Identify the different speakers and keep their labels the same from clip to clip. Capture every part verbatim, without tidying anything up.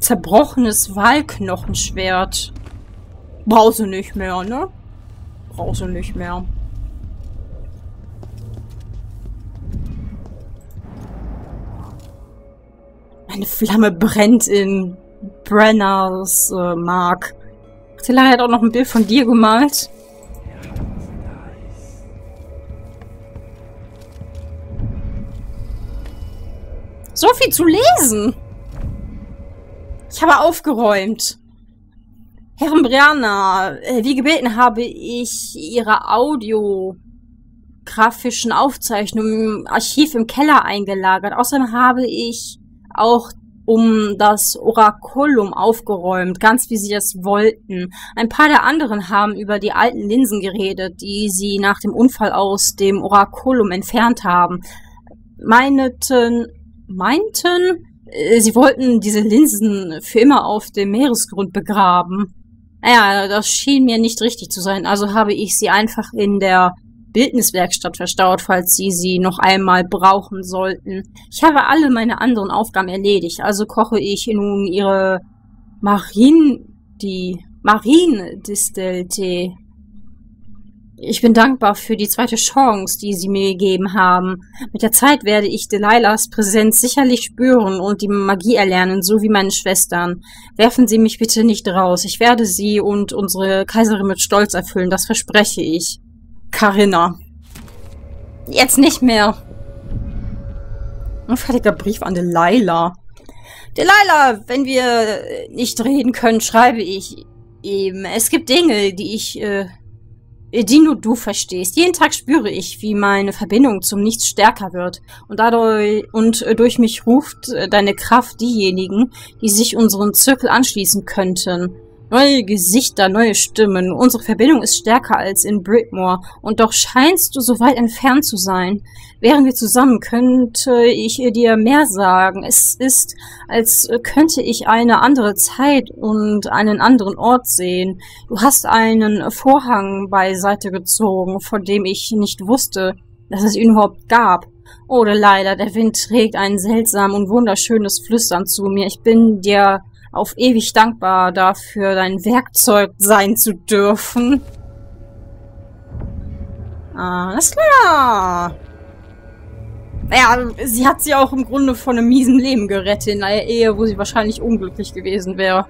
Speaker 1: zerbrochenes Walknochenschwert. Brauchst du nicht mehr, ne? Brauchst du nicht mehr. Eine Flamme brennt in Brenners äh, Mark. Tilla hat auch noch ein Bild von dir gemalt. So viel zu lesen. Ich habe aufgeräumt. Herren Brianna, wie gebeten habe ich Ihre audiografischen Aufzeichnungen im Archiv im Keller eingelagert. Außerdem habe ich auch um das Orakulum aufgeräumt, ganz wie sie es wollten. Ein paar der anderen haben über die alten Linsen geredet, die sie nach dem Unfall aus dem Orakulum entfernt haben. Meineten, meinten, sie wollten diese Linsen für immer auf dem Meeresgrund begraben. Naja, das schien mir nicht richtig zu sein, also habe ich sie einfach in der Bildniswerkstatt verstaut, falls Sie sie noch einmal brauchen sollten. Ich habe alle meine anderen Aufgaben erledigt, also koche ich nun Ihre Marin, die Mariendistel-Tee. Ich bin dankbar für die zweite Chance, die Sie mir gegeben haben. Mit der Zeit werde ich Delilahs Präsenz sicherlich spüren und die Magie erlernen, so wie meine Schwestern. Werfen Sie mich bitte nicht raus. Ich werde Sie und unsere Kaiserin mit Stolz erfüllen, das verspreche ich. Carina. Jetzt nicht mehr. Ein fertiger Brief an Delilah. Delilah, wenn wir nicht reden können, schreibe ich ihm. Es gibt Dinge, die ich, äh, die nur du verstehst. Jeden Tag spüre ich, wie meine Verbindung zum Nichts stärker wird. Und dadurch, und durch mich ruft deine Kraft diejenigen, die sich unseren Zirkel anschließen könnten. Neue Gesichter, neue Stimmen. Unsere Verbindung ist stärker als in Brickmore. Und doch scheinst du so weit entfernt zu sein. Wären wir zusammen, könnte ich dir mehr sagen. Es ist, als könnte ich eine andere Zeit und einen anderen Ort sehen. Du hast einen Vorhang beiseite gezogen, von dem ich nicht wusste, dass es ihn überhaupt gab. Oder leider, der Wind trägt ein seltsam und wunderschönes Flüstern zu mir. Ich bin dir auf ewig dankbar dafür, dein Werkzeug sein zu dürfen. Alles klar. Naja, sie hat sie auch im Grunde von einem miesen Leben gerettet in einer Ehe, wo sie wahrscheinlich unglücklich gewesen wäre.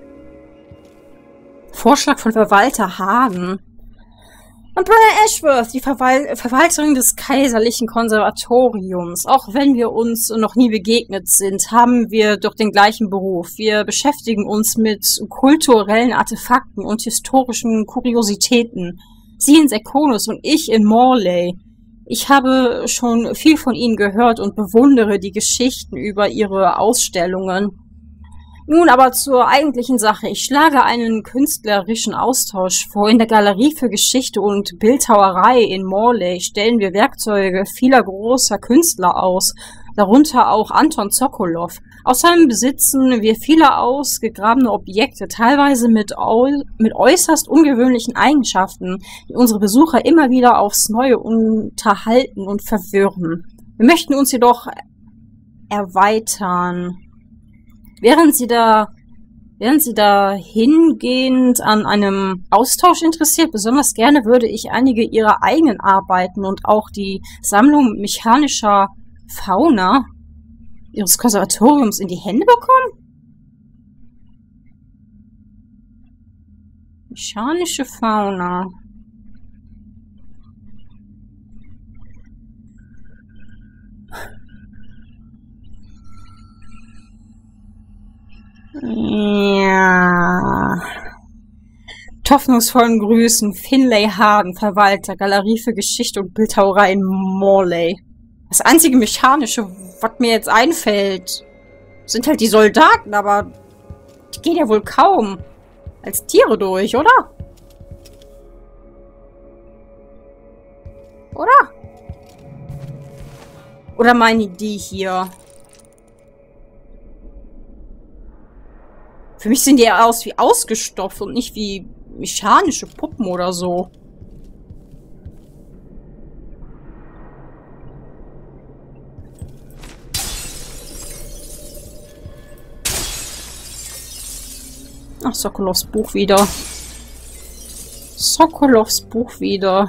Speaker 1: Vorschlag von Verwalter Hagen. Und Brianna Ashworth, die Verwal Verwalterin des Kaiserlichen Konservatoriums. Auch wenn wir uns noch nie begegnet sind, haben wir doch den gleichen Beruf. Wir beschäftigen uns mit kulturellen Artefakten und historischen Kuriositäten. Sie in Serkonos und ich in Morley. Ich habe schon viel von ihnen gehört und bewundere die Geschichten über ihre Ausstellungen. Nun aber zur eigentlichen Sache. Ich schlage einen künstlerischen Austausch vor. In der Galerie für Geschichte und Bildhauerei in Morley stellen wir Werkzeuge vieler großer Künstler aus, darunter auch Anton Sokolov. Außerdem besitzen wir viele ausgegrabene Objekte, teilweise mit, au mit äußerst ungewöhnlichen Eigenschaften, die unsere Besucher immer wieder aufs Neue unterhalten und verwirren. Wir möchten uns jedoch erweitern. Wären Sie da, wären Sie da hingehend an einem Austausch interessiert? Besonders gerne würde ich einige Ihrer eigenen Arbeiten und auch die Sammlung mechanischer Fauna Ihres Konservatoriums in die Hände bekommen? Mechanische Fauna. Ja. Hoffnungsvollen Grüßen, Finlay Hagen, Verwalter, Galerie für Geschichte und Bildhauerei in Morley. Das einzige Mechanische, was mir jetzt einfällt, sind halt die Soldaten, aber die gehen ja wohl kaum als Tiere durch, oder? Oder? Oder meine die hier? Für mich sehen die ja aus wie ausgestopft und nicht wie mechanische Puppen oder so. Ach, Sokolovs Buch wieder. Sokolovs Buch wieder.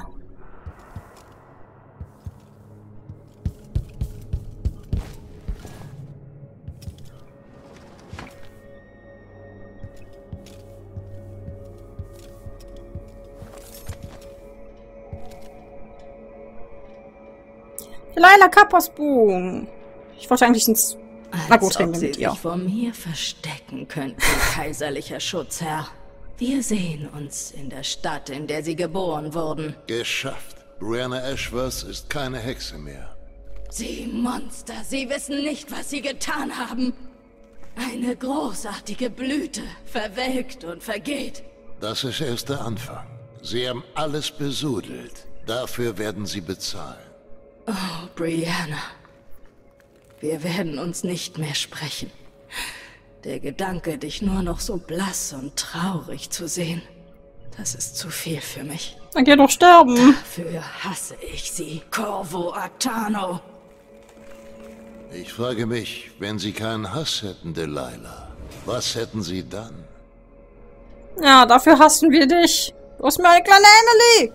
Speaker 1: Delilah Kappers Buch. Ich wollte eigentlich ins... Na gut, reden wir mit ihr.
Speaker 2: Als ob sie sich vor mir verstecken könnten, kaiserlicher Schutzherr. Wir sehen uns in der Stadt, in der sie geboren wurden.
Speaker 3: Geschafft. Brianna Ashworth ist keine Hexe mehr.
Speaker 2: Sie Monster, sie wissen nicht, was sie getan haben. Eine großartige Blüte, verwelkt und vergeht.
Speaker 3: Das ist erst der Anfang. Sie haben alles besudelt. Dafür werden sie bezahlen.
Speaker 2: Oh, Brianna. Wir werden uns nicht mehr sprechen. Der Gedanke, dich nur noch so blass und traurig zu sehen, das ist zu viel für mich.
Speaker 1: Dann geh doch sterben.
Speaker 2: Dafür hasse ich sie, Corvo Attano.
Speaker 3: Ich frage mich, wenn Sie keinen Hass hätten, Delilah, was hätten Sie dann?
Speaker 1: Ja, dafür hassen wir dich. Du hast mir eine kleine Emily.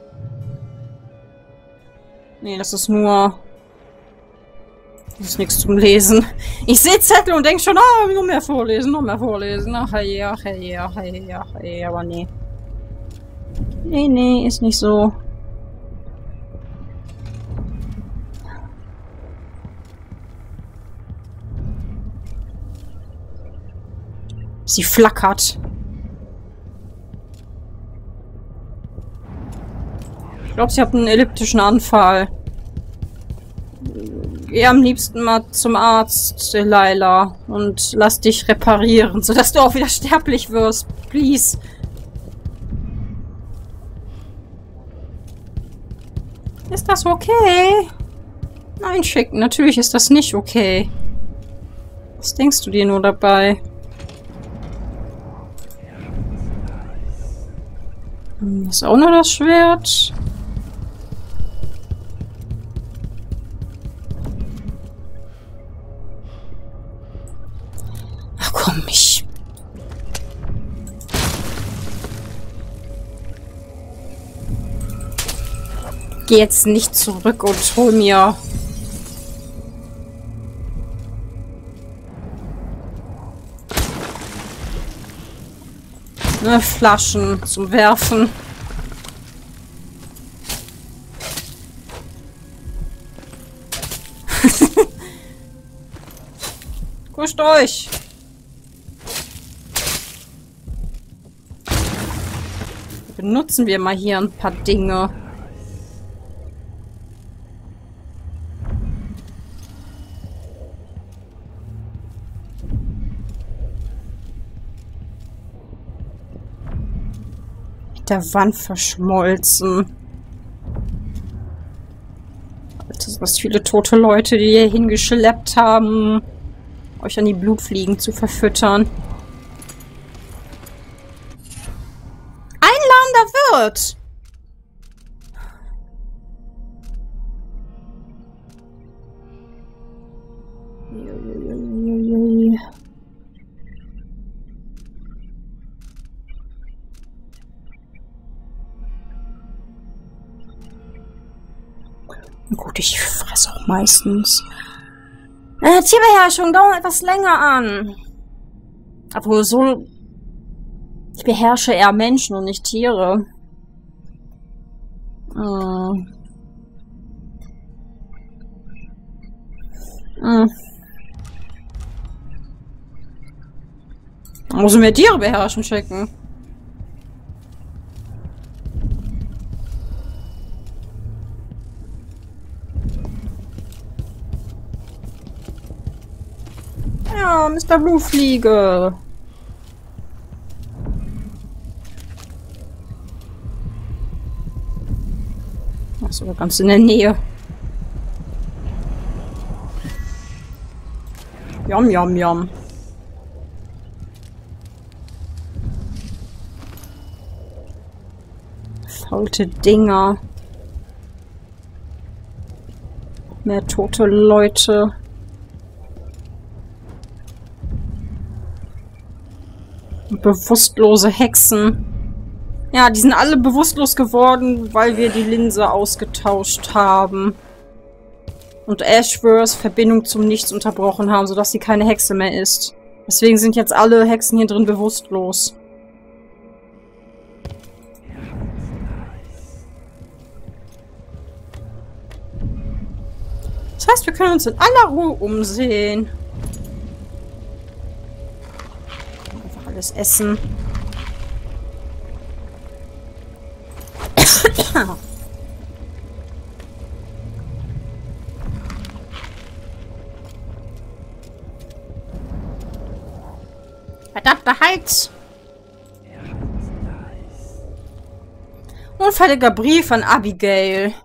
Speaker 1: Nee, das ist nur... Das ist nichts zum Lesen. Ich sehe Zettel und denke schon, ah, noch mehr vorlesen, noch mehr vorlesen. Ach hey, ach hey, ach hey, ach hey, aber nee. Nee, nee, ist nicht so. Sie flackert. Ich glaube, sie hat einen elliptischen Anfall. Geh am liebsten mal zum Arzt, Delilah, und lass dich reparieren, sodass du auch wieder sterblich wirst. Please. Ist das okay? Nein, Schick, natürlich ist das nicht okay. Was denkst du dir nur dabei? Hm, ist auch nur das Schwert. Komm, ich... Geh jetzt nicht zurück und hol mir... Ne, Flaschen zum Werfen. Kuscht euch! Benutzen wir mal hier ein paar Dinge. Mit der Wand verschmolzen. Alter, was viele tote Leute, die hier hingeschleppt haben, euch an die Blutfliegen zu verfüttern. Wird. Gut, ich fresse auch meistens. Äh, Tierbeherrschung dauert etwas länger an. Obwohl so... Ich beherrsche eher Menschen und nicht Tiere. Hm. Hm. Muss ich mir Tiere beherrschen schicken. Ja, Mister Blutfliege. Sogar ganz in der Nähe. Yum, yum, yum. Faulte Dinger. Mehr tote Leute. Bewusstlose Hexen. Ja, die sind alle bewusstlos geworden, weil wir die Linse ausgetauscht haben. Und Ashworths Verbindung zum Nichts unterbrochen haben, sodass sie keine Hexe mehr ist. Deswegen sind jetzt alle Hexen hier drin bewusstlos. Das heißt, wir können uns in aller Ruhe umsehen. Einfach alles essen. Verdammter Hals! Unfertiger Brief an Abigail.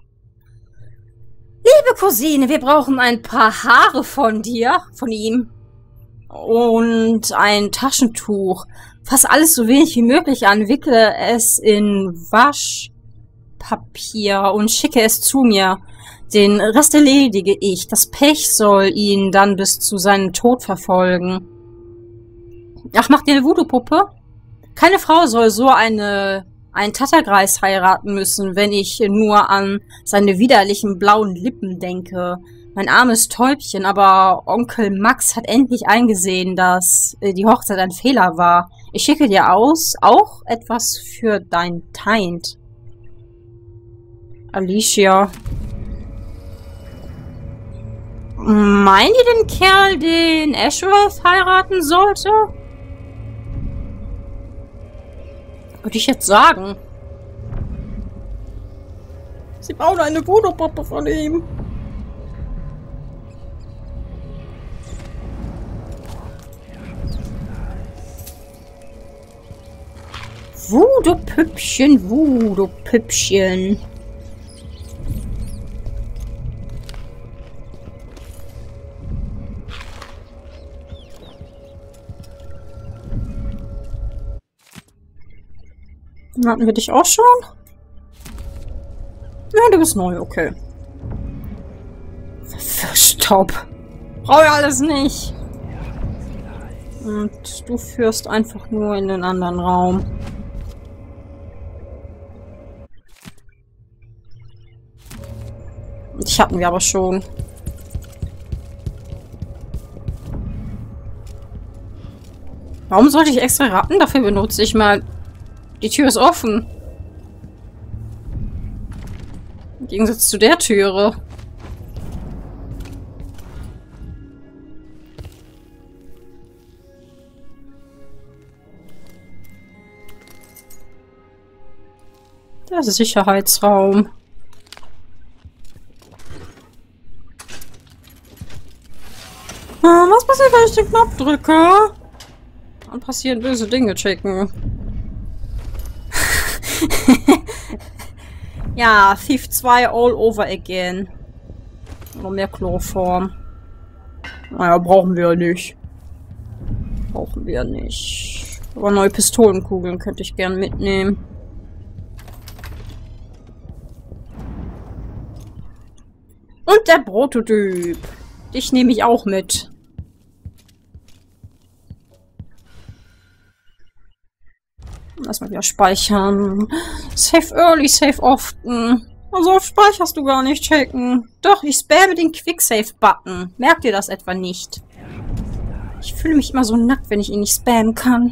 Speaker 1: Liebe Cousine, wir brauchen ein paar Haare von dir, von ihm. Und ein Taschentuch. Fass alles so wenig wie möglich an, wickle es in Waschpapier und schicke es zu mir. Den Rest erledige ich. Das Pech soll ihn dann bis zu seinem Tod verfolgen. Ach, macht ihr eine Voodoo-Puppe? Keine Frau soll so eine einen Tattergreis heiraten müssen, wenn ich nur an seine widerlichen blauen Lippen denke. Mein armes Täubchen, aber Onkel Max hat endlich eingesehen, dass äh, die Hochzeit ein Fehler war. Ich schicke dir aus, auch etwas für dein Teind. Alicia. Meint ihr den Kerl, den Ashworth heiraten sollte? Würde ich jetzt sagen. Sie bauen eine Voodoo-Puppe von ihm. Voodoo-Püppchen, Voodoo-Püppchen. Hatten wir dich auch schon? Ja, du bist neu, okay. Verstaub. Brauche ich alles nicht. Und du führst einfach nur in den anderen Raum. Die hatten wir aber schon. Warum sollte ich extra Ratten dafür benutzen? Ich mal. Die Tür ist offen. Im Gegensatz zu der Türe. Der Sicherheitsraum. Was passiert, wenn ich den Knopf drücke? Dann passieren böse Dinge, checken. Ja, Thief zwei all over again. Noch mehr Chloroform. Naja, brauchen wir nicht. Brauchen wir nicht. Aber neue Pistolenkugeln könnte ich gern mitnehmen. Und der Prototyp. Dich nehme ich auch mit. Lass mal wieder speichern. Save early, save often. Also oft speicherst du gar nicht, checken. Doch, ich spamme den Quicksave-Button. Merkt ihr das etwa nicht? Ich fühle mich immer so nackt, wenn ich ihn nicht spammen kann.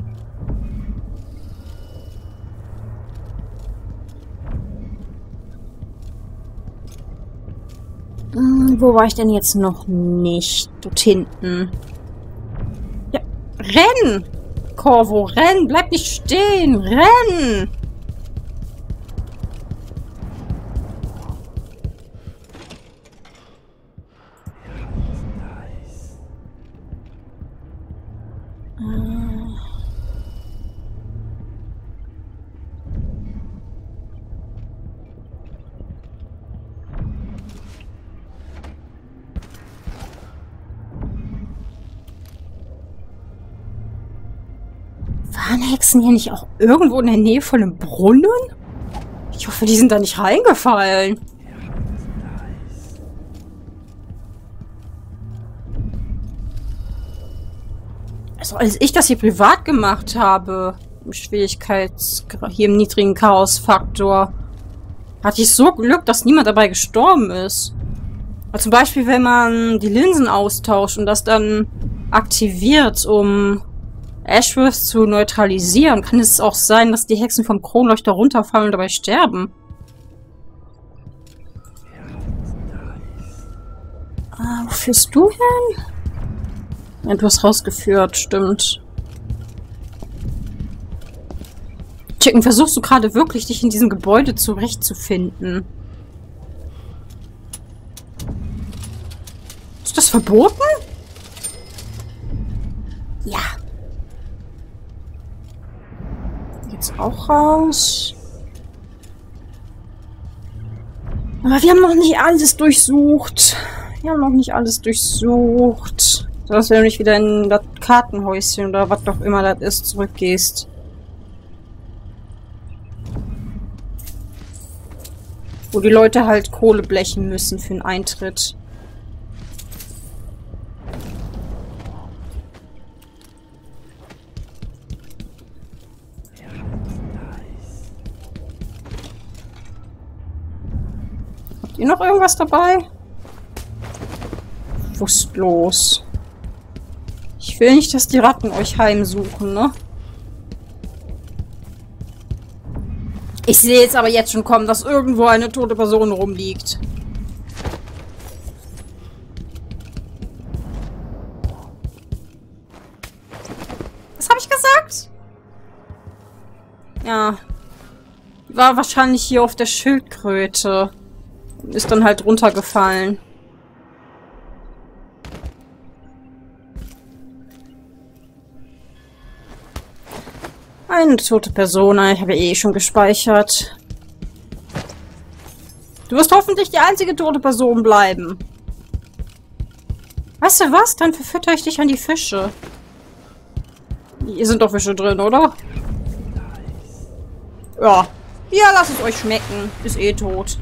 Speaker 1: Hm, wo war ich denn jetzt noch nicht? Dort hinten. Ja, renn! Corvo, renn! Bleib nicht stehen! Renn! Waren Hexen hier nicht auch irgendwo in der Nähe von einem Brunnen? Ich hoffe, die sind da nicht reingefallen. Also als ich das hier privat gemacht habe, im Schwierigkeits... hier im niedrigen Chaos-Faktor, hatte ich so Glück, dass niemand dabei gestorben ist. Aber zum Beispiel, wenn man die Linsen austauscht und das dann aktiviert, um Ashworth zu neutralisieren, kann es auch sein, dass die Hexen vom Kronleuchter runterfallen und dabei sterben. Ah, wo führst du hin? Ja, du hast rausgeführt, stimmt. Chicken, versuchst du gerade wirklich, dich in diesem Gebäude zurechtzufinden? Ist das verboten? Ja. Jetzt auch raus. Aber wir haben noch nicht alles durchsucht. Wir haben noch nicht alles durchsucht. Dass du nicht wieder in das Kartenhäuschen oder was doch immer das ist, zurückgehst. Wo die Leute halt Kohle blechen müssen für den Eintritt. Habt ihr noch irgendwas dabei? Bewusstlos. Ich will nicht, dass die Ratten euch heimsuchen, ne? Ich sehe jetzt aber jetzt schon kommen, dass irgendwo eine tote Person rumliegt. Was habe ich gesagt? Ja. War wahrscheinlich hier auf der Schildkröte. Ist dann halt runtergefallen. Eine tote Person. Ich habe ja eh schon gespeichert. Du wirst hoffentlich die einzige tote Person bleiben. Weißt du was? Dann verfüttere ich dich an die Fische. Hier sind doch Fische drin, oder? Ja. Ja, lasst es euch schmecken. Ist eh tot.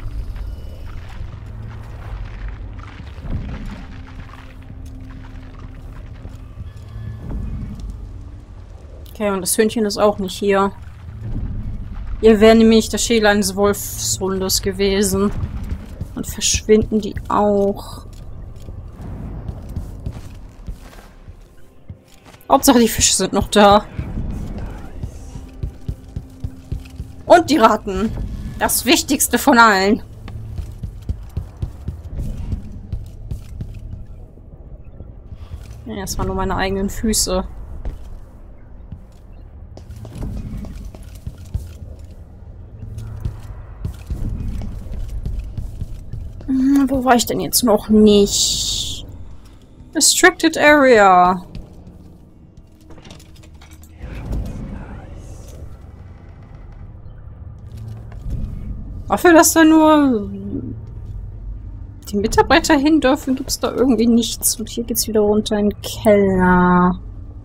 Speaker 1: Okay, und das Hündchen ist auch nicht hier. Hier wäre nämlich der Schädel eines Wolfshundes gewesen. Und verschwinden die auch. Hauptsache die Fische sind noch da. Und die Ratten. Das Wichtigste von allen. Ja, das waren nur meine eigenen Füße. Wo war ich denn jetzt noch nicht? Restricted Area. Dafür, dass da nur die Mitarbeiter hin dürfen, gibt es da irgendwie nichts. Und hier geht's wieder runter in den Keller.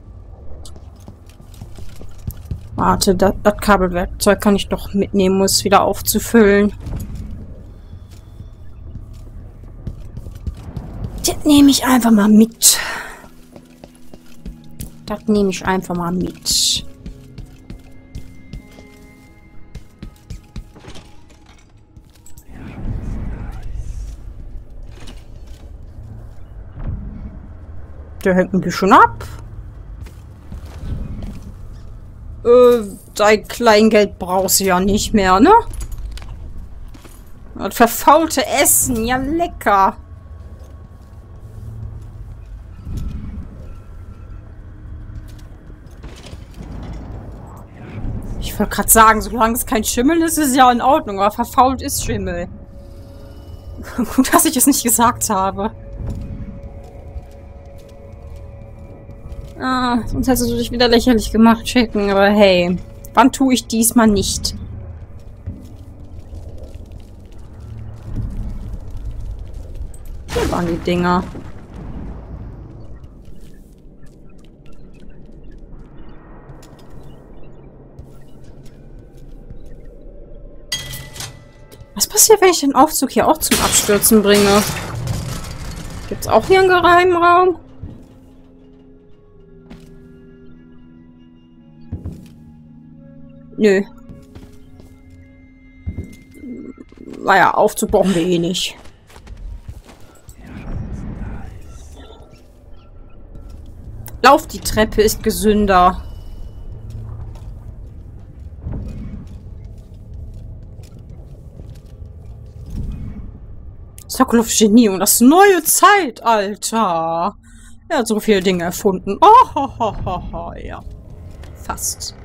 Speaker 1: Warte, das, das Kabelwerkzeug kann ich doch mitnehmen, um es wieder aufzufüllen. Das nehme ich einfach mal mit. Das nehme ich einfach mal mit. Der hängt ein bisschen ab. Äh, dein Kleingeld brauchst du ja nicht mehr, ne? Das verfaulte Essen, ja lecker. Ich wollte gerade sagen, solange es kein Schimmel ist, ist es ja in Ordnung, aber verfault ist Schimmel. Gut, dass ich es nicht gesagt habe. Ah, sonst hättest du dich wieder lächerlich gemacht, Chicken, aber hey, wann tue ich diesmal nicht? Hier waren die Dinger. Was passiert, wenn ich den Aufzug hier auch zum Abstürzen bringe? Gibt's auch hier einen geheimen Raum? Nö. Naja, Aufzug brauchen wir eh nicht. Lauf die Treppe ist gesünder. Sokolov Genie und das neue Zeitalter. Er hat so viele Dinge erfunden. Oh, ho, ho, ho, ho, ja. Fast.